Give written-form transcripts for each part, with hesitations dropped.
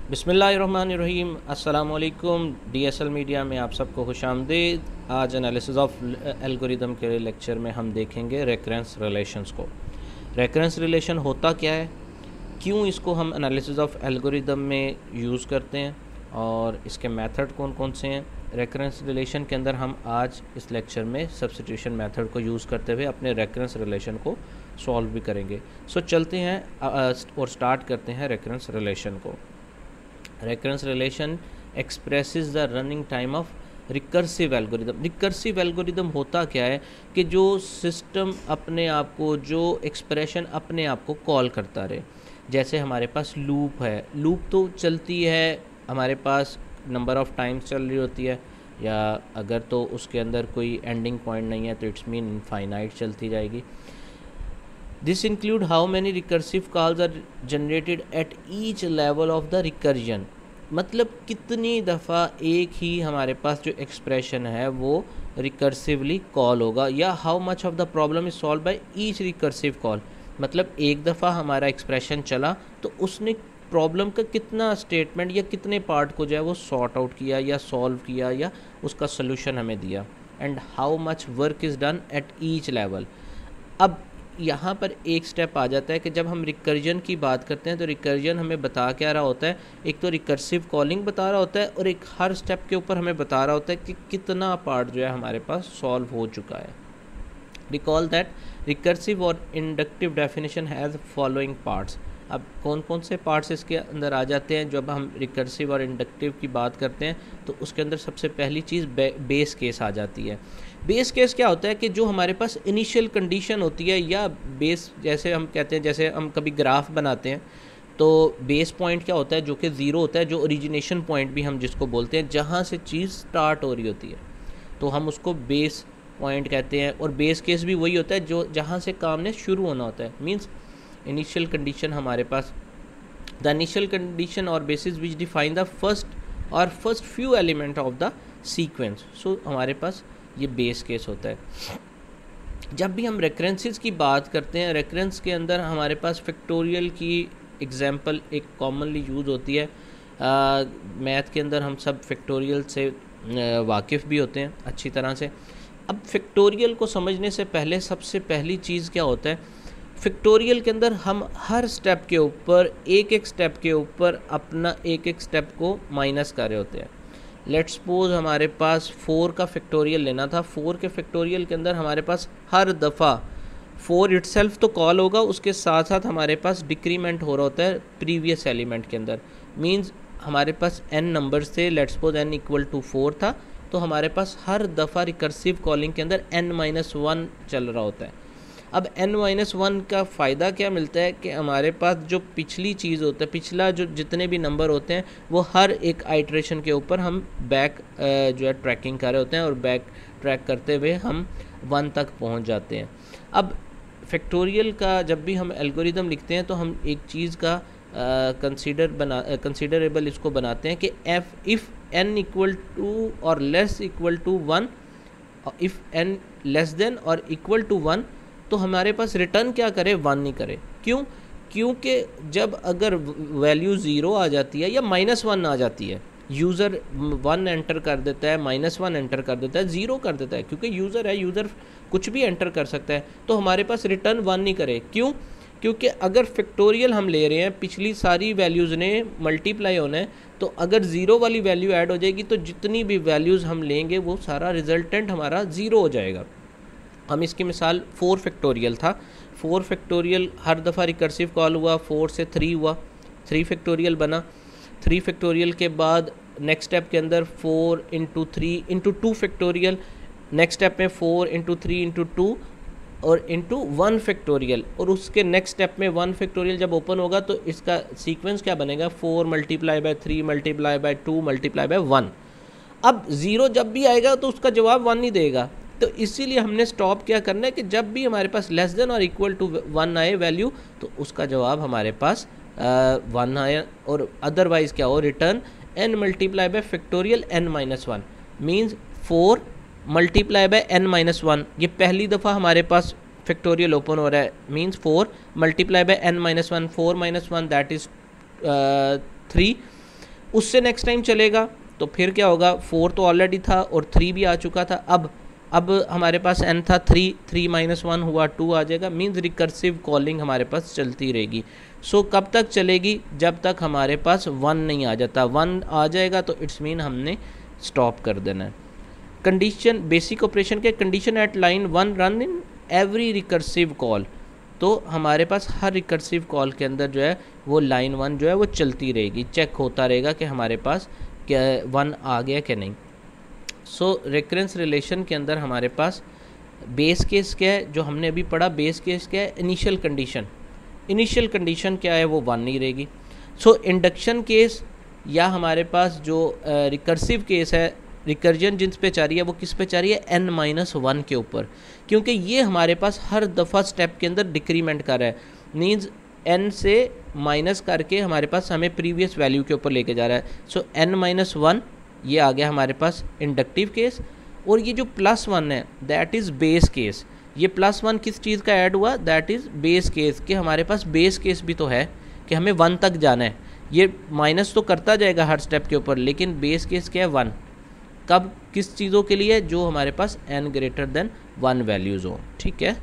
बिस्मिल्लाहिर्रहमानिर्रहीम। अस्सलाम वालेकुम। DSL मीडिया में आप सबको खुशामदीद। आज एनालिसिस ऑफ एल्गोरिदम के लेक्चर में हम देखेंगे रेकरेंस रिलेशंस को। रेकरेंस रिलेशन होता क्या है, क्यों इसको हम एनालिसिस ऑफ एल्गोरिदम में यूज़ करते हैं और इसके मेथड कौन कौन से हैं। रेकरेंस रिलेशन के अंदर हम आज इस लेक्चर में सब्स्टिट्यूशन मेथड को यूज़ करते हुए अपने रेकरेंस रिलेशन को सॉल्व भी करेंगे। सो चलते हैं और स्टार्ट करते हैं रेकरेंस रिलेशन को। Recurrence relation expresses the running time of recursive algorithm. Recursive algorithm होता क्या है कि जो सिस्टम अपने आप को, जो एक्सप्रेशन अपने आप को कॉल करता रहे। जैसे हमारे पास लूप है, लूप तो चलती है, हमारे पास नंबर ऑफ टाइम्स चल रही होती है, या अगर तो उसके अंदर कोई एंडिंग पॉइंट नहीं है तो इट्स मीन इनफाइनाइट चलती जाएगी। This include how many recursive calls are generated at each level of the recursion। मतलब कितनी दफ़ा एक ही हमारे पास जो एक्सप्रेशन है वो रिकर्सिवली कॉल होगा, या how much of the problem is solve by each recursive call. मतलब एक दफ़ा हमारा एक्सप्रेशन चला तो उसने प्रॉब्लम का कितना स्टेटमेंट या कितने पार्ट को जो है वो सॉर्ट आउट किया या सॉल्व किया या उसका सोल्यूशन हमें दिया, and how much work is done at each level. अब यहाँ पर एक स्टेप आ जाता है कि जब हम रिकर्जन की बात करते हैं तो रिकर्जन हमें बता क्या रहा होता है, एक तो रिकर्सिव कॉलिंग बता रहा होता है और एक हर स्टेप के ऊपर हमें बता रहा होता है कि कितना पार्ट जो है हमारे पास सॉल्व हो चुका है। रिकॉल दैट रिकर्सिव और inductive definition has following parts. अब कौन कौन से पार्ट्स इसके अंदर आ जाते हैं जब हम रिकर्सिव और इंडक्टिव की बात करते हैं, तो उसके अंदर सबसे पहली चीज़ बेस केस आ जाती है। बेस केस क्या होता है कि जो हमारे पास इनिशियल कंडीशन होती है, या बेस जैसे हम कहते हैं, जैसे हम कभी ग्राफ बनाते हैं तो बेस पॉइंट क्या होता है, जो कि ज़ीरो होता है, जो ओरिजिनेशन पॉइंट भी हम जिसको बोलते हैं, जहाँ से चीज़ स्टार्ट हो रही होती है, तो हम उसको बेस पॉइंट कहते हैं। और बेस केस भी वही होता है जो जहाँ से काम ने शुरू होना होता है। मीन्स इनिशियल कंडीशन हमारे पास, द इनिशियल कंडीशन और basis which define the first few element of the sequence. So हमारे पास ये बेस केस होता है। जब भी हम रेकरेंसेस की बात करते हैं, रेकरेंस के अंदर हमारे पास फैक्टोरियल की एग्जांपल एक कॉमनली यूज़ होती है। मैथ के अंदर हम सब फैक्टोरियल से वाकिफ़ भी होते हैं अच्छी तरह से। अब फैक्टोरियल को समझने से पहले सबसे पहली चीज़ क्या होता है, फैक्टोरियल के अंदर हम हर स्टेप के ऊपर, एक एक स्टेप के ऊपर अपना एक एक स्टेप को माइनस कर रहे होते हैं। लेट्स सपोज हमारे पास 4 का फैक्टोरियल लेना था। 4 के फैक्टोरियल के अंदर हमारे पास हर दफ़ा 4 इटसेल्फ तो कॉल होगा, उसके साथ साथ हमारे पास डिक्रीमेंट हो रहा होता है प्रीवियस एलिमेंट के अंदर। मींस हमारे पास n नंबर्स थे, let's suppose n equal to 4 था, तो हमारे पास हर दफ़ा रिकर्सिव कॉलिंग के अंदर n-1 चल रहा होता है। अब n-1 का फ़ायदा क्या मिलता है कि हमारे पास जो पिछली चीज़ होता है, पिछला जो जितने भी नंबर होते हैं, वो हर एक आइट्रेशन के ऊपर हम बैक जो है ट्रैकिंग कर रहे होते हैं, और बैक ट्रैक करते हुए हम 1 तक पहुंच जाते हैं। अब फैक्टोरियल का जब भी हम एल्गोरिदम लिखते हैं तो हम एक चीज़ का कंसीडरेबल इसको बनाते हैं कि इफ़ n इक्वल टू और less equal to 1, if n less than और इक्वल टू 1, तो हमारे पास रिटर्न क्या करे, 1 नहीं करे। क्यों? क्योंकि जब अगर वैल्यू 0 आ जाती है या -1 आ जाती है, यूज़र 1 एंटर कर देता है, -1 एंटर कर देता है, 0 कर देता है, क्योंकि यूज़र है, यूज़र कुछ भी एंटर कर सकता है, तो हमारे पास रिटर्न 1 नहीं करे। क्यों? क्योंकि अगर फैक्टोरियल हम ले रहे हैं, पिछली सारी वैल्यूज़ ने मल्टीप्लाई होना है, तो अगर 0 वाली वैल्यू ऐड हो जाएगी तो जितनी भी वैल्यूज़ हम लेंगे वो सारा रिजल्टेंट हमारा 0 हो जाएगा। हम इसकी मिसाल 4 फैक्टोरियल था। 4 फैक्टोरियल हर दफ़ा रिकर्सिव कॉल हुआ, 4 से 3 हुआ, 3 फैक्टोरियल बना। 3 फैक्टोरियल के बाद नेक्स्ट स्टेप के अंदर 4 into 3 into 2 factorial, next step में 4 इंटू 3 इंटू 2 और इंटू 1 फैक्टोरियल, और उसके नेक्स्ट स्टेप में 1 फैक्टोरियल जब ओपन होगा तो इसका सीक्वेंस क्या बनेगा, 4 multiply by 3 multiply by 2 multiply by 1। अब 0 जब भी आएगा तो उसका जवाब 1 नहीं देगा, तो इसीलिए हमने स्टॉप क्या करना है कि जब भी हमारे पास लेस देन और इक्वल टू 1 आए वैल्यू, तो उसका जवाब हमारे पास 1 आए, और अदरवाइज़ क्या हो, return n multiply by factorial n-1 means 4 multiply by n-1। ये पहली दफ़ा हमारे पास फैक्टोरियल ओपन हो रहा है, means 4 multiply by n-1, 4 - 1 that is 3, उससे नेक्स्ट टाइम चलेगा तो फिर क्या होगा, 4 तो ऑलरेडी था और 3 भी आ चुका था। अब हमारे पास n था 3 माइनस 1 हुआ 2 आ जाएगा, मीन्स रिकर्सिव कॉलिंग हमारे पास चलती रहेगी। सो कब तक चलेगी, जब तक हमारे पास 1 नहीं आ जाता। 1 आ जाएगा तो इट्स मीन हमने स्टॉप कर देना है। कंडीशन बेसिक ऑपरेशन के condition at line 1 run in every recursive call, तो हमारे पास हर रिकर्सिव कॉल के अंदर जो है वो लाइन 1 जो है वो चलती रहेगी, चेक होता रहेगा कि हमारे पास क्या 1 आ गया कि नहीं। सो रिकरेंस रिलेशन के अंदर हमारे पास बेस केस क्या है, जो हमने अभी पढ़ा, बेस केस क्या है, इनिशियल कंडीशन क्या है, वो 1 नहीं रहेगी। सो इंडक्शन केस या हमारे पास जो रिकर्सिव केस है, रिकर्जन जिस पे चाह रही है वो किस पे चाह रही है, n-1 के ऊपर, क्योंकि ये हमारे पास हर दफ़ा स्टेप के अंदर डिक्रीमेंट कर रहा है, मीन्स n से माइनस करके हमारे पास हमें प्रीवियस वैल्यू के ऊपर लेके जा रहा है। सो n-1 ये आ गया हमारे पास इंडक्टिव केस, और ये जो +1 है दैट इज़ बेस केस। ये +1 किस चीज़ का ऐड हुआ, दैट इज़ बेस केस, कि हमारे पास बेस केस भी तो है कि हमें 1 तक जाना है। ये माइनस तो करता जाएगा हर स्टेप के ऊपर, लेकिन बेस केस क्या है 1। कब, किस चीज़ों के लिए, जो हमारे पास n>1 वैल्यूज़ हो, ठीक है।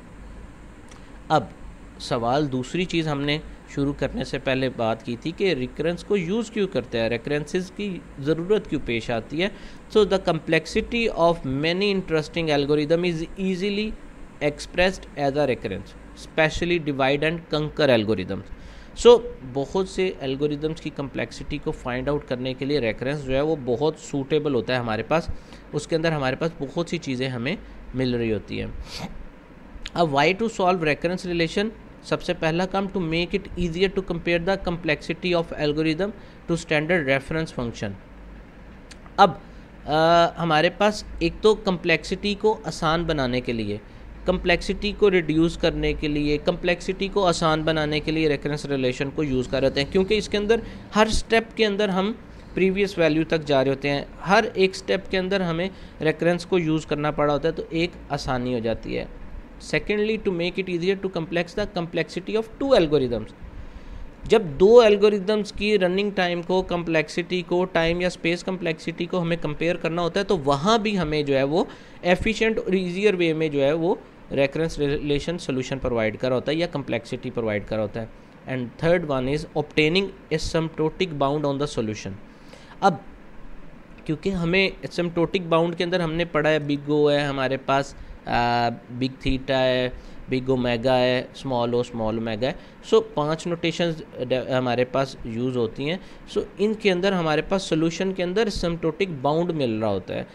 अब सवाल, दूसरी चीज़ हमने शुरू करने से पहले बात की थी कि रिकरेंस को यूज़ क्यों करते हैं, रिकरेंसेस की ज़रूरत क्यों पेश आती है। So the complexity of many interesting algorithm is easily expressed as a recurrence, especially divide and conquer algorithms. So बहुत से एल्गोरिदम्स की कम्प्लेक्सिटी को फाइंड आउट करने के लिए रेफरेंस जो है वो बहुत सूटेबल होता है हमारे पास, उसके अंदर हमारे पास बहुत सी चीज़ें हमें मिल रही होती हैं। अब why to solve recurrence relation, सबसे पहला काम, to make it easier to compare the complexity of algorithm to standard reference function. अब हमारे पास एक तो कम्प्लेक्सिटी को आसान बनाने के लिए, कम्प्लेक्सिटी को रिड्यूस करने के लिए, कम्प्लेक्सिटी को आसान बनाने के लिए रेफरेंस रिलेशन को यूज़ कर रहे हैं, क्योंकि इसके अंदर हर स्टेप के अंदर हम प्रीवियस वैल्यू तक जा रहे होते हैं, हर एक स्टेप के अंदर हमें रेफरेंस को यूज़ करना पड़ा होता है, तो एक आसानी हो जाती है। Secondly, to make it easier to complex the complexity of 2 algorithms. जब 2 एल्गोरिदम्स की रनिंग टाइम को, कम्प्लेक्सिटी को, टाइम या स्पेस कम्प्लेक्सिटी को हमें कंपेयर करना होता है, तो वहाँ भी हमें जो है वो एफिशिएंट और ईजियर वे में जो है वो रेफरेंस रिलेशन सोल्यूशन प्रोवाइड करा होता है या कम्प्लेक्सिटी प्रोवाइड करा होता है। And third one is obtaining asymptotic bound on the solution. अब क्योंकि हमें एसिम्प्टोटिक बाउंड के अंदर हमने पढ़ा है, बिग ओ है हमारे पास, बिग थीटा है, बिग ओमेगा है, स्मॉल ओ स्मॉल ओमेगा है। सो 5 नोटेशंस हमारे पास यूज़ होती हैं। सो इनके अंदर हमारे पास सोल्यूशन के अंदर एसिम्प्टोटिक बाउंड मिल रहा होता है।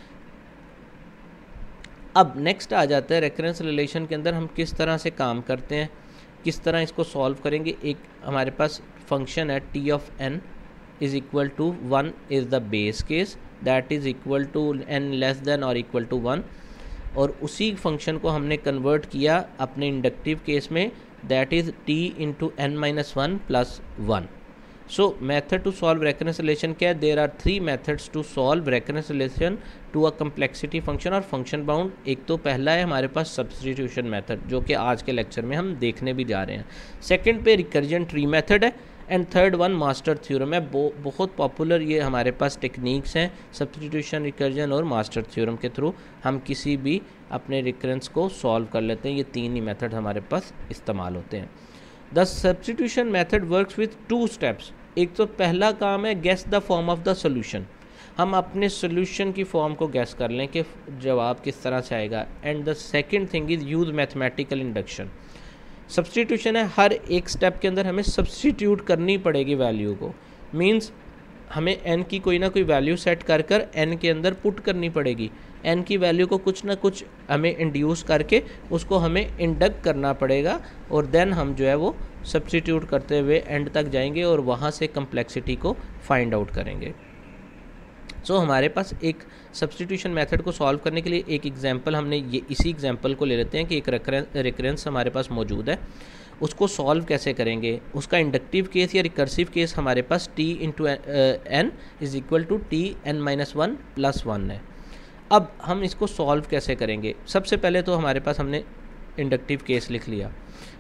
अब नेक्स्ट आ जाता है रेफरेंस रिलेशन के अंदर हम किस तरह से काम करते हैं, किस तरह इसको सॉल्व करेंगे। एक हमारे पास फंक्शन है t of n is equal to 1 is the base case, that is equal to n less than और इक्वल टू 1, और उसी फंक्शन को हमने कन्वर्ट किया अपने इंडक्टिव केस में, that is t into n-1 plus 1। So method to solve reference relation क्या है, there are 3 methods to solve reference relation to a complexity function और फंक्शन बाउंड। एक तो पहला है हमारे पास सब्स्टिट्यूशन मेथड, जो कि आज के लेक्चर में हम देखने भी जा रहे हैं। सेकंड पे रिकर्जन ट्री मेथड है, and third one master theorem है। बहुत पॉपुलर ये हमारे पास टेक्निक्स हैं, सब्स्टिट्यूशन, रिकर्जन और मास्टर थ्योरम के थ्रू हम किसी भी अपने रिकरेंस को सॉल्व कर लेते हैं। ये 3 ही मेथड हमारे पास इस्तेमाल होते हैं। The substitution method works with 2 steps. एक तो पहला काम है guess the form of the solution, हम अपने सोल्यूशन की फॉर्म को गेस कर लें कि जवाब किस तरह से आएगा। And the second thing is use mathematical induction. Substitution है, हर एक स्टेप के अंदर हमें सब्स्टिट्यूट करनी पड़ेगी वैल्यू को, मींस हमें n की कोई ना कोई वैल्यू सेट कर n के अंदर पुट करनी पड़ेगी। n की वैल्यू को कुछ ना कुछ हमें इंड्यूस करके उसको हमें इंडक्ट करना पड़ेगा, और देन हम जो है वो सब्स्टिट्यूट करते हुए एंड तक जाएंगे और वहाँ से कम्प्लेक्सिटी को फाइंड आउट करेंगे। सो हमारे पास एक सब्स्टिट्यूशन मेथड को सॉल्व करने के लिए एक एग्जांपल, हमने ये इसी एग्जांपल को ले लेते हैं कि एक रिकरेंस हमारे पास मौजूद है, उसको सॉल्व कैसे करेंगे। उसका इंडक्टिव केस या रिकर्सिव केस हमारे पास t into n is equal to t(n-1 + 1) है। अब हम इसको सॉल्व कैसे करेंगे, सबसे पहले तो हमारे पास हमने इंडक्टिव केस लिख लिया।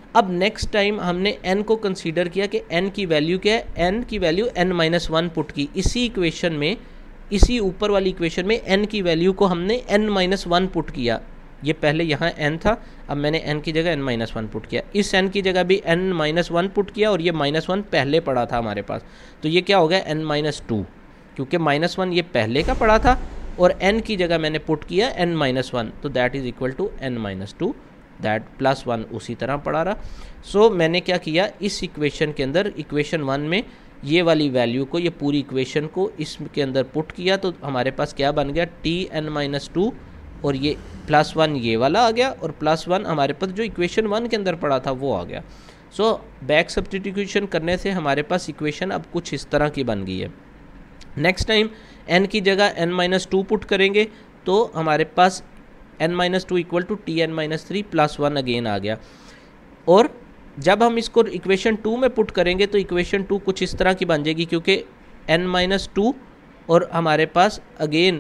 अब नेक्स्ट टाइम हमने n को कंसीडर किया कि n की वैल्यू क्या है, n की वैल्यू n-1 पुट की। इसी इक्वेशन में, इसी ऊपर वाली इक्वेशन में n की वैल्यू को हमने n-1 पुट किया। ये पहले यहाँ n था, अब मैंने n की जगह n-1 पुट किया। इस n की जगह भी n-1 पुट किया और ये -1 पहले पड़ा था हमारे पास, तो ये क्या हो गया n-2, क्योंकि -1 ये पहले का पड़ा था और n की जगह मैंने पुट किया n-1, तो that is equal to n-2, that +1 उसी तरह पड़ा रहा। सो मैंने क्या किया, इस इक्वेशन के अंदर, इक्वेशन 1 में ये वाली वैल्यू को, ये पूरी इक्वेशन को इसके अंदर पुट किया, तो हमारे पास क्या बन गया, Tn-2 और ये +1 ये वाला आ गया और +1 हमारे पास जो इक्वेशन 1 के अंदर पड़ा था वो आ गया। सो बैक सब्स्टिट्यूशन करने से हमारे पास इक्वेशन अब कुछ इस तरह की बन गई है। नेक्स्ट टाइम n की जगह n-2 पुट करेंगे तो हमारे पास n-2 equal to Tn-3 +1 again आ गया। और जब हम इसको इक्वेशन 2 में पुट करेंगे तो इक्वेशन 2 कुछ इस तरह की बन जाएगी, क्योंकि n-2 और हमारे पास अगेन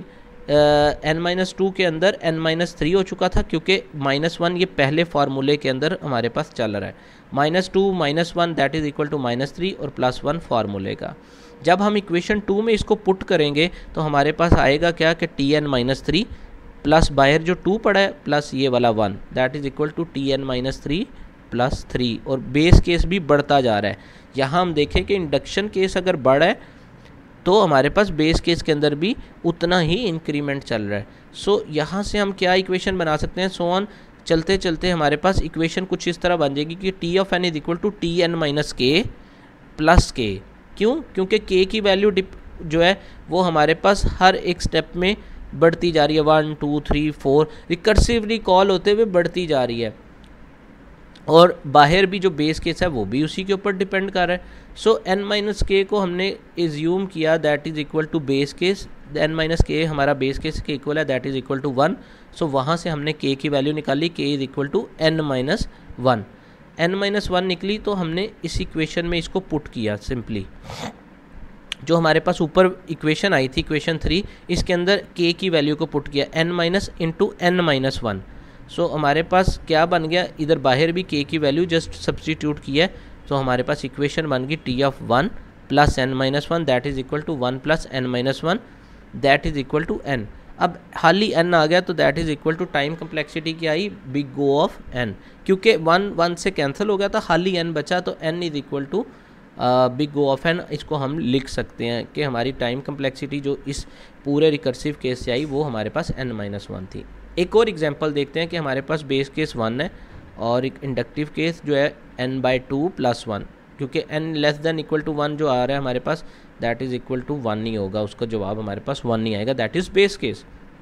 n-2 के अंदर n-3 हो चुका था, क्योंकि -1 ये पहले फार्मूले के अंदर हमारे पास चल रहा है। -2 -1 दैट इज़ इक्वल टू -3 और +1 फार्मूले का। जब हम इक्वेशन 2 में इसको पुट करेंगे तो हमारे पास आएगा क्या कि Tn-3 प्लस बाहर जो 2 पड़ा है प्लस ये वाला 1 that is equal to Tn-3 + 3, और बेस केस भी बढ़ता जा रहा है। यहाँ हम देखें कि इंडक्शन केस अगर बढ़ा है तो हमारे पास बेस केस के अंदर भी उतना ही इंक्रीमेंट चल रहा है। सो यहाँ से हम क्या इक्वेशन बना सकते हैं, सो ऑन चलते चलते हमारे पास इक्वेशन कुछ इस तरह बन जाएगी कि T(n) is equal to Tn-k + k। क्यों? क्योंकि k की वैल्यू जो है वो हमारे पास हर एक स्टेप में बढ़ती जा रही है, 1 2 3 4 रिकर्सिवली कॉल होते हुए बढ़ती जा रही है, और बाहर भी जो बेस केस है वो भी उसी के ऊपर डिपेंड कर रहा है। सो n-k को हमने एज्यूम किया that is equal to base case, n-k हमारा बेस केस के इक्वल है, that is equal to 1। So वहाँ से हमने k की वैल्यू निकाली, k is equal to n-1। n-1 निकली तो हमने इस इक्वेशन में इसको पुट किया सिंपली। जो हमारे पास ऊपर इक्वेशन आई थी, इक्वेशन 3, इसके अंदर k की वैल्यू को पुट किया n-(n-1). सो हमारे पास क्या बन गया, इधर बाहर भी k की वैल्यू जस्ट सब्स्टिट्यूट किया है, तो हमारे पास इक्वेशन बन गई T(1) + n-1 that is equal to 1 + n-1 that is equal to n। अब हाली n आ गया तो that is equal to time complexity क्या आई, बिग O ऑफ n, क्योंकि 1 से कैंसिल हो गया था, हाली n बचा, तो n is equal to big O of n। इसको हम लिख सकते हैं कि हमारी टाइम कम्प्लेक्सिटी जो इस पूरे रिकर्सिव केस से आई वो हमारे पास n-1 थी। एक और एग्जांपल देखते हैं कि हमारे पास बेस केस 1 है और एक इंडक्टिव केस जो है n/2 + 1, क्योंकि n<= 1 जो आ रहा है हमारे पास दैट इज़ इक्वल टू 1 नहीं होगा, उसका जवाब हमारे पास 1 नहीं आएगा, that is base case.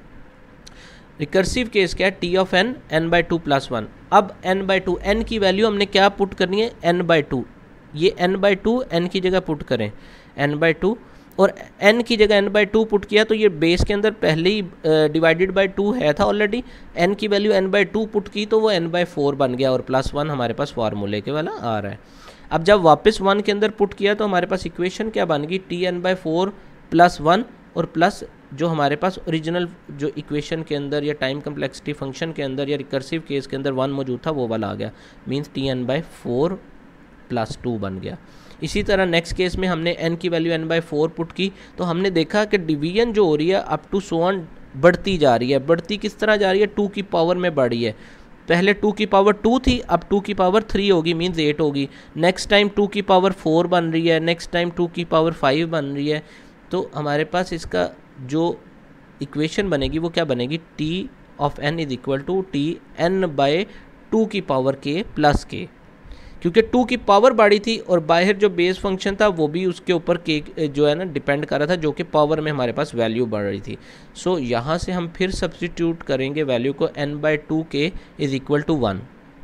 Recursive case क्या है, T(n) n/2 + 1। अब n/2 n की वैल्यू हमने क्या पुट करनी है, n/2, ये n/2 n की जगह पुट करें n/2, और n की जगह n/2 पुट किया तो ये बेस के अंदर पहले ही डिवाइडेड बाय 2 है था ऑलरेडी, n की वैल्यू n/2 पुट की तो वो n/4 बन गया और +1 हमारे पास फार्मूले के वाला आ रहा है। अब जब वापस 1 के अंदर पुट किया तो हमारे पास इक्वेशन क्या बन गई, Tn/4 + 1 और प्लस जो हमारे पास ओरिजिनल जो इक्वेशन के अंदर या टाइम कम्प्लेक्सिटी फंक्शन के अंदर या रिकर्सिव केस के अंदर 1 मौजूद था वो वाला आ गया, मीन्स Tn/4 + 2 बन गया। इसी तरह नेक्स्ट केस में हमने n की वैल्यू n/4 पुट की तो हमने देखा कि डिवीजन जो हो रही है अप टू सो ऑन बढ़ती जा रही है। बढ़ती किस तरह जा रही है, 2 की पावर में बढ़ी है। पहले 2 की पावर 2 थी, अब 2 की पावर 3 होगी, मीन्स 8 होगी। नेक्स्ट टाइम 2 की पावर 4 बन रही है, नेक्स्ट टाइम 2 की पावर 5 बन रही है। तो हमारे पास इसका जो इक्वेशन बनेगी वो क्या बनेगी, T(n) is equal to Tn/2 की पावर k + k, क्योंकि 2 की पावर बढ़ी थी और बाहर जो बेस फंक्शन था वो भी उसके ऊपर k जो है ना डिपेंड कर रहा था, जो कि पावर में हमारे पास वैल्यू बढ़ रही थी। सो यहाँ से हम फिर सब्स्टिट्यूट करेंगे वैल्यू को, n/2k is equal to 1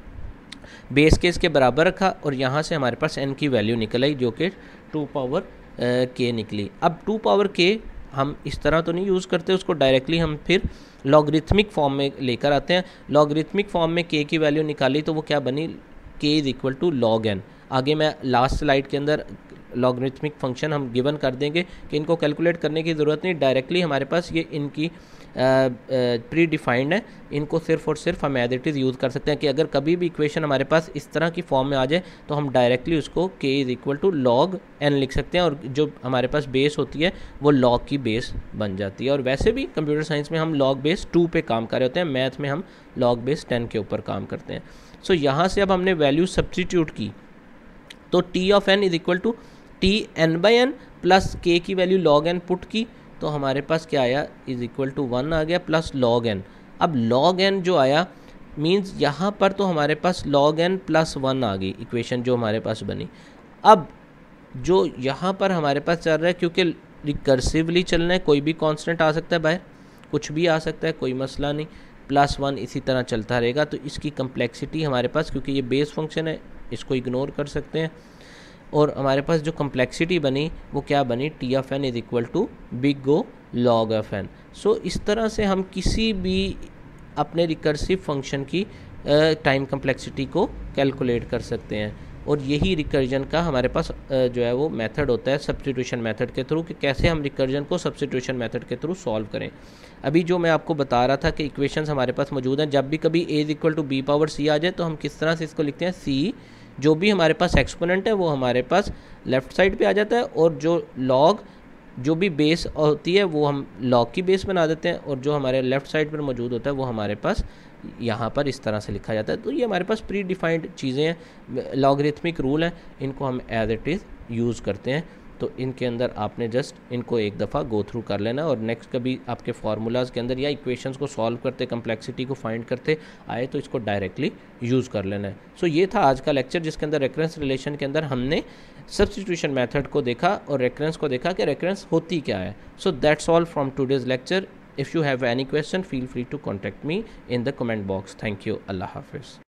base case के बराबर रखा और यहाँ से हमारे पास n की वैल्यू निकल आई जो कि 2 पावर k निकली। अब 2 पावर k हम इस तरह तो नहीं यूज़ करते, उसको डायरेक्टली हम फिर लॉगरिथमिक फॉर्म में लेकर आते हैं। लॉगरिथमिक फॉर्म में k की वैल्यू निकाली तो वो क्या बनी, k is equal to log n। आगे मैं लास्ट स्लाइड के अंदर लॉगरिथमिक फंक्शन हम गिवन कर देंगे कि इनको कैलकुलेट करने की ज़रूरत नहीं, डायरेक्टली हमारे पास ये इनकी प्री डिफाइंड है, इनको सिर्फ और सिर्फ हम एज इट इज़ यूज़ कर सकते हैं कि अगर कभी भी इक्वेशन हमारे पास इस तरह की फॉर्म में आ जाए तो हम डायरेक्टली उसको k is equal to log n लिख सकते हैं और जो हमारे पास बेस होती है वो लॉग की बेस बन जाती है। और वैसे भी कंप्यूटर साइंस में हम लॉग बेस 2 पे काम कर रहे होते हैं, मैथ में हम लॉग बेस 10 के ऊपर काम करते हैं। सो यहाँ से अब हमने वैल्यू सब्सटीट्यूट की तो T of n is equal to T N by N plus k की वैल्यू log n पुट की तो हमारे पास क्या आया, इज इक्वल टू 1 आ गया प्लस log n। अब log n जो आया मींस यहाँ पर तो हमारे पास log n प्लस 1 आ गई इक्वेशन जो हमारे पास बनी। अब जो यहाँ पर हमारे पास चल रहा है, क्योंकि रिकर्सिवली चलना है, कोई भी कांस्टेंट आ सकता है बाहर, कुछ भी आ सकता है, कोई मसला नहीं, प्लस 1 इसी तरह चलता रहेगा। तो इसकी कम्प्लेक्सिटी हमारे पास, क्योंकि ये बेस फंक्शन है, इसको इग्नोर कर सकते हैं। और हमारे पास जो कम्प्लेक्सिटी बनी वो क्या बनी, T of N is equal to big O log of N. So इस तरह से हम किसी भी अपने रिकर्सिव फंक्शन की टाइम कम्प्लेक्सिटी को कैलकुलेट कर सकते हैं। और यही रिकर्जन का हमारे पास जो है वो मेथड होता है सब्स्टिट्यूशन मेथड के थ्रू, कि कैसे हम रिकर्जन को सब्स्टिट्यूशन मेथड के थ्रू सॉल्व करें। अभी जो मैं आपको बता रहा था कि इक्वेशंस हमारे पास मौजूद हैं, जब भी कभी a is equal to B power c आ जाए तो हम किस तरह से इसको लिखते हैं, c जो भी हमारे पास एक्सपोनेंट है वो हमारे पास लेफ़्ट साइड पे आ जाता है, और जो लॉग जो भी बेस होती है वो हम लॉग की बेस बना देते हैं, और जो हमारे लेफ़्ट साइड पर मौजूद होता है वो हमारे पास यहाँ पर इस तरह से लिखा जाता है। तो ये हमारे पास प्री डिफाइंड चीज़ें हैं, लॉगरिथमिक रूल हैं, इनको हम एज इट इज़ यूज़ करते हैं। तो इनके अंदर आपने जस्ट इनको एक दफ़ा गो थ्रू कर लेना, और नेक्स्ट कभी आपके फार्मूलाज़ के अंदर या इक्वेशंस को सॉल्व करते, कम्प्लेक्सिटी को फाइंड करते आए तो इसको डायरेक्टली यूज़ कर लेना है। सो ये था आज का लेक्चर, जिसके अंदर रेफरेंस रिलेशन के अंदर हमने सब्स्टिट्यूशन मेथड को देखा और रेफरेंस को देखा कि रेफरेंस होती क्या है। So that's all from today's lecture. If you have any question, feel free to contact me in the comment box. Thank you. Allah Hafiz.